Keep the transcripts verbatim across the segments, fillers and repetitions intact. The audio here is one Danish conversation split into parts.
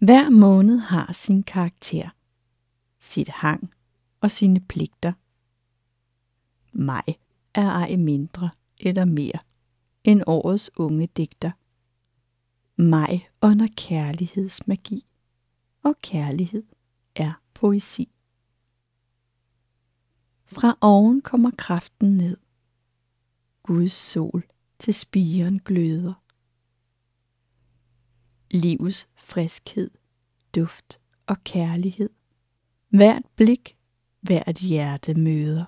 Hver måned har sin karakter, sit hang og sine pligter. Maj er ej mindre eller mere end årets unge digter. Maj ånder kærlighedsmagi, og kærlighed er poesi. Fra oven kommer kraften ned. Guds sol til spiren gløder. Livets friskhed, duft og kærlighed. Hvert blik, hvert hjerte møder.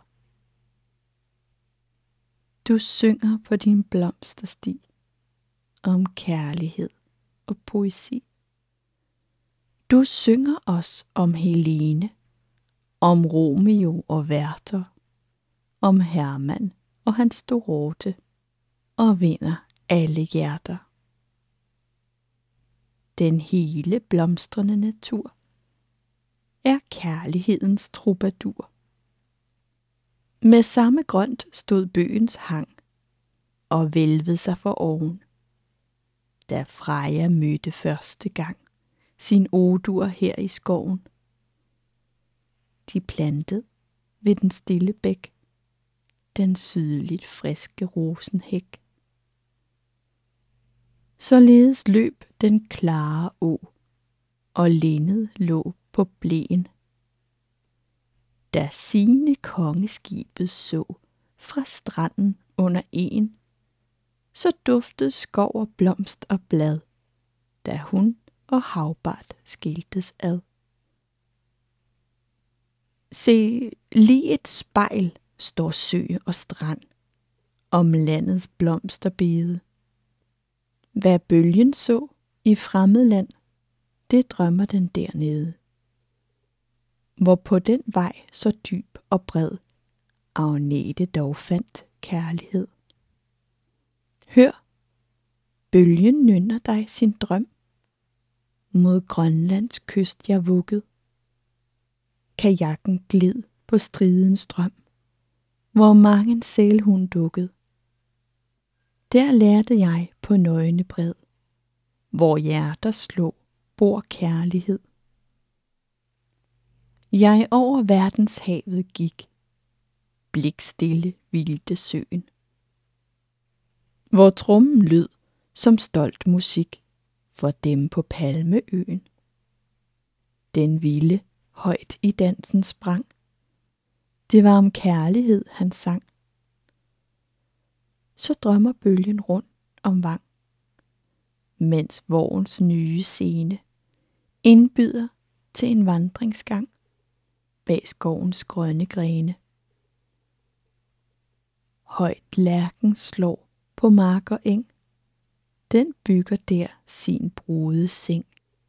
Du synger på din blomstersti om kærlighed og poesi. Du synger også om Helene, om Romeo og Werther, om Hermann og hans Dorothe, og vinder alle hjerter. Den hele blomstrende natur er kærlighedens troubadour. Med samme grønt stod bøgens hang og vælvede sig for oven, da Freja mødte første gang sin odur her i skoven. De plantede ved den stille bæk den sydligt friske rosenhæk. Således løb den klare å, og lindet lå på blæen. Da sine kongeskibet så fra stranden under en, så duftede skov og blomst og blad, da hun og havbart skiltes ad. Se, lige et spejl står sø og strand om landets blomsterbede. Hvad bølgen så i fremmed land, det drømmer den dernede. Hvor på den vej så dyb og bred, Agnete dog fandt kærlighed. Hør, bølgen nynner dig sin drøm. Mod Grønlands kyst jeg vugged. Kajakken glid på stridens strøm, hvor mangen sælhund dukkede. Der lærte jeg på nøgne bred, hvor hjerter slå, bor kærlighed. Jeg over verdenshavet gik, blikstille hvilte søen, hvor trommen lød som stolt musik for dem på Palmeøen. Den vilde højt i dansen sprang, det var om kærlighed han sang. Så drømmer bølgen rundt om vang, mens vågens nye scene indbyder til en vandringsgang bag skovens grønne grene. Højt lærken slår på mark og eng, den bygger der sin brudede seng.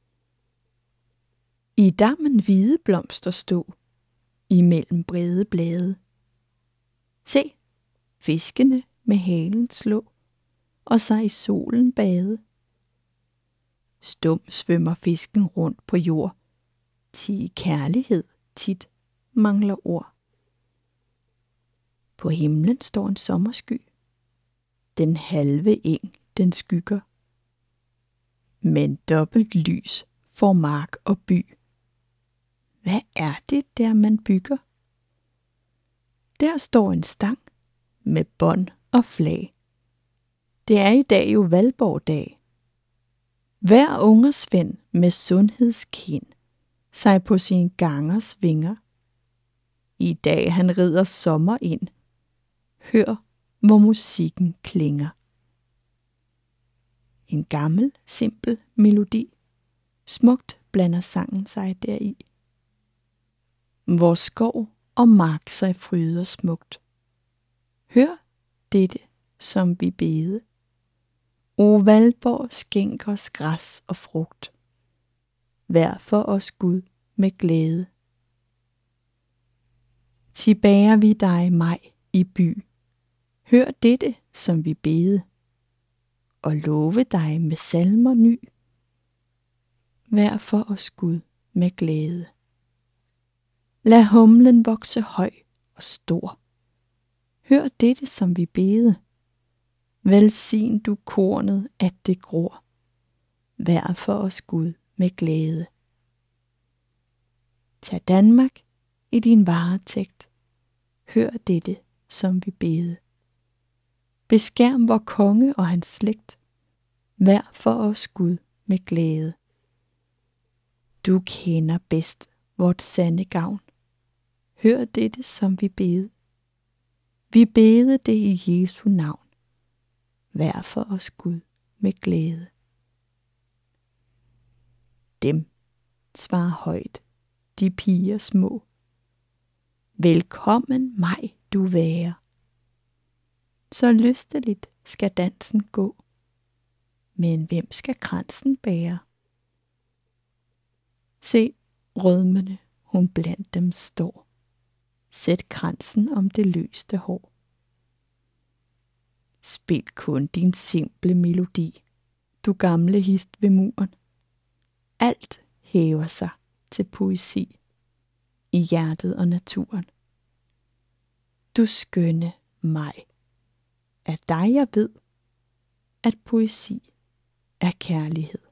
I dammen hvide blomster stå, imellem brede blade. Se, fiskene med halen slå, og sig i solen bade. Stum svømmer fisken rundt på jord, ti kærlighed tit mangler ord. På himlen står en sommersky, den halve eng den skygger. Men dobbelt lys får mark og by. Hvad er det der man bygger? Der står en stang med bånd og flag. Det er i dag jo Valborgdag. Hver ungersvend med sundhedskind sig på sin gangers vinger. I dag han rider sommer ind. Hør, hvor musikken klinger. En gammel, simpel melodi. Smukt blander sangen sig deri. Hvor skov og mark sig fryder smukt. Hør dette, som vi bede. O Valborg, skænk os græs og frugt. Vær for os Gud med glæde. Tilbærer vi dig, Maj, i by. Hør dette, som vi bede. Og love dig med salmer ny. Vær for os Gud med glæde. Lad humlen vokse høj og stor. Hør dette, som vi bede. Velsign du kornet, at det gror. Vær for os Gud med glæde. Tag Danmark i din varetægt. Hør dette, som vi bede. Beskærm vor konge og hans slægt. Vær for os Gud med glæde. Du kender bedst vort sande gavn. Hør dette, som vi bede. Vi bede det i Jesu navn. Vær for os Gud med glæde. Dem svarer højt de piger små. Velkommen mig du være. Så lysteligt skal dansen gå. Men hvem skal kransen bære? Se, rødmende hun blandt dem står. Sæt kransen om det løste hår. Spil kun din simple melodi, du gamle hist ved muren. Alt hæver sig til poesi i hjertet og naturen. Du skønne mig, af dig jeg ved, at poesi er kærlighed.